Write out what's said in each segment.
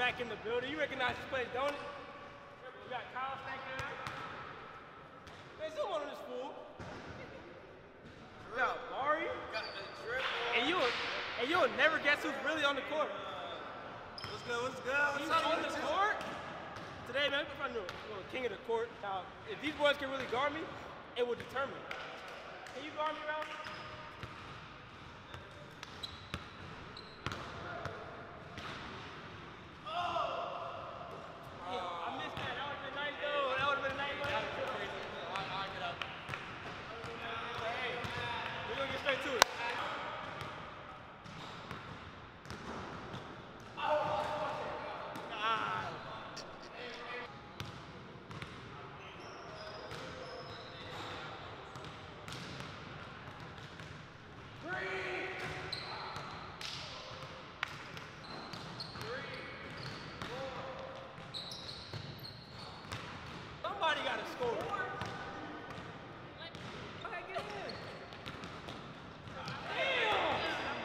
back in the building. You recognize this place, don't it? We got Kyle Stanker. Man, zoom on this fool. We got Mari. Got the drip. And you'll never guess who's really on the court. What's good? What's good? He's on the court. Today, man, we're finding a little king of the court. Now, if these boys can really guard me, it will determine. Can you guard me, Ralph? I missed that. That would have been nice, though. That would have been a nice one. I'll get up. Hey, we're going to get straight to it. Somebody got to score. Okay, get in. Damn!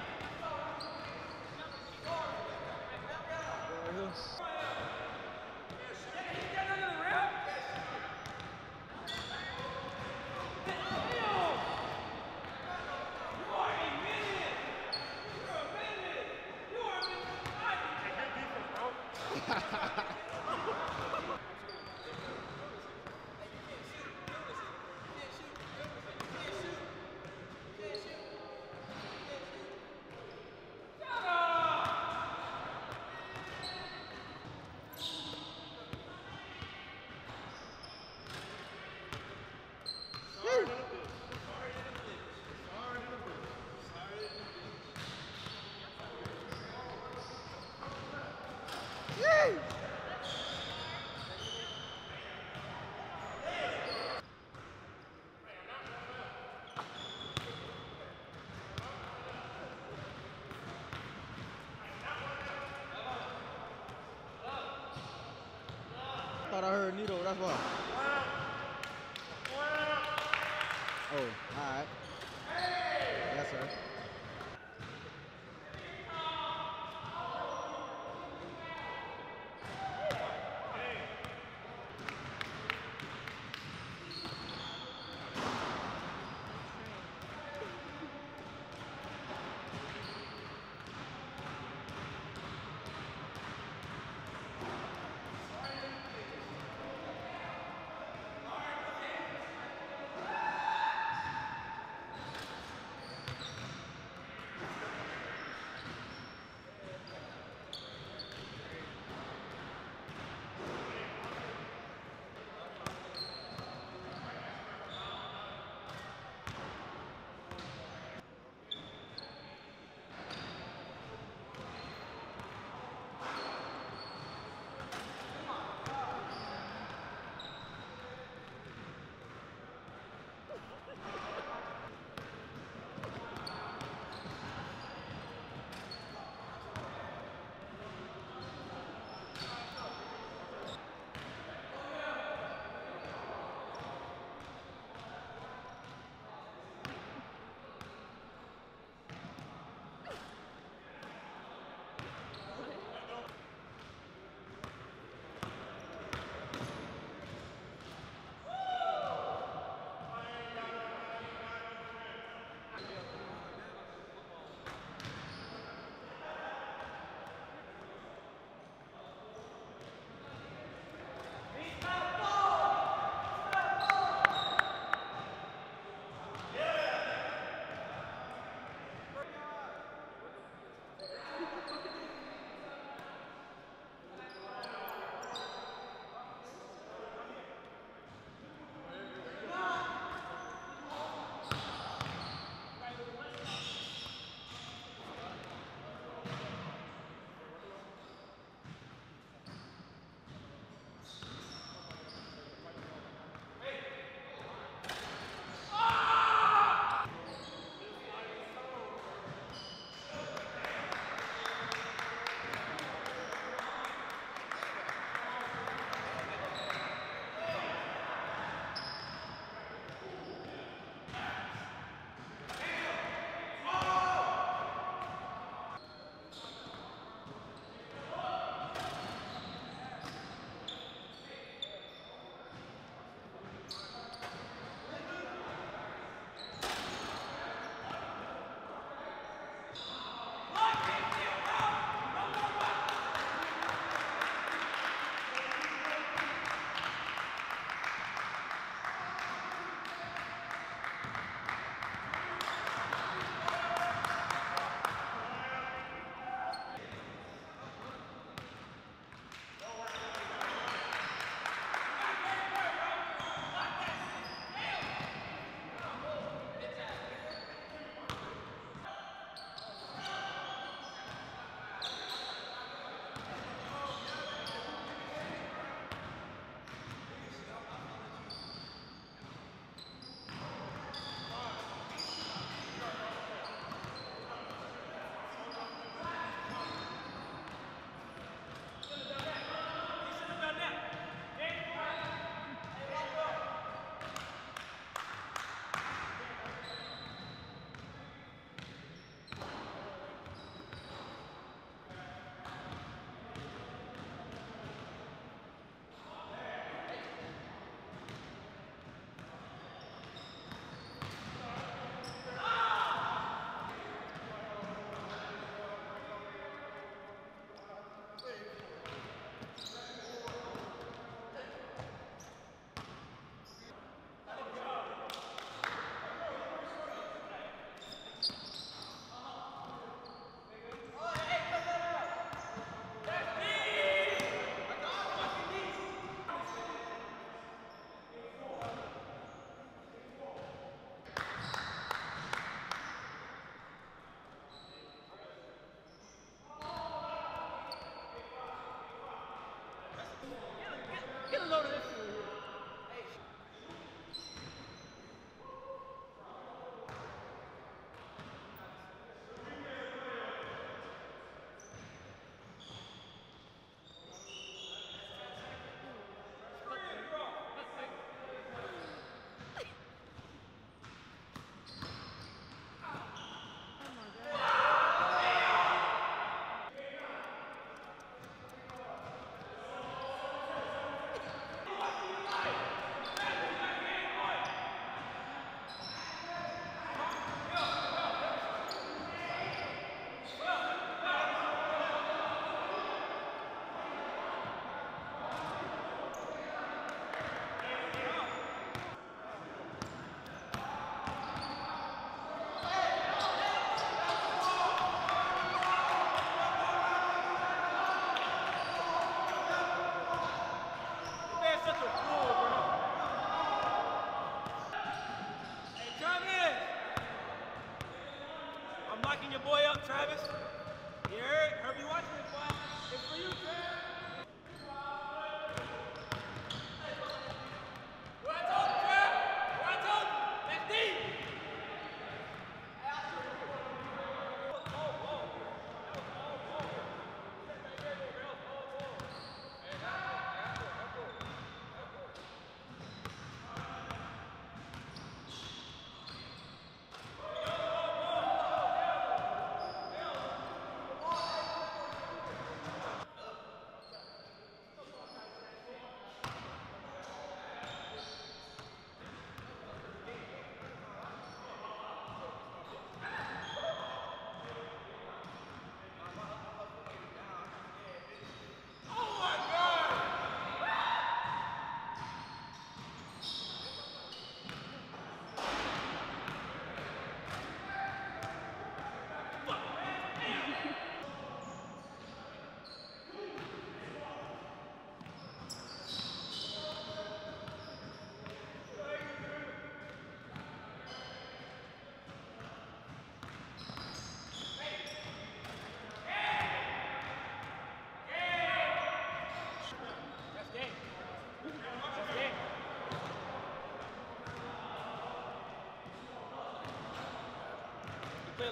Thought I heard Nito, that's why. Oh, all right. Yes, sir.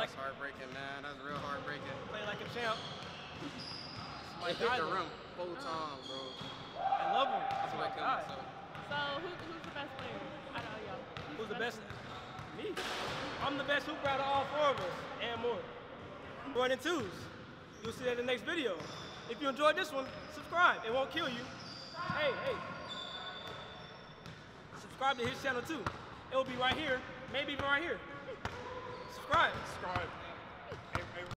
like That's heartbreaking, man. That's real heartbreaking. play like a champ. They hit the rim 4 times, bro. I love him. That's what I kill God. myself. So who's the best player out of all y'all? Who's the best? Me. I'm the best hooper out of all 4 of us and more. Running 2s. You'll see that in the next video. If you enjoyed this one, subscribe. It won't kill you. Hey. Subscribe to his channel too. It will be right here, maybe even right here. Subscribe. Subscribe.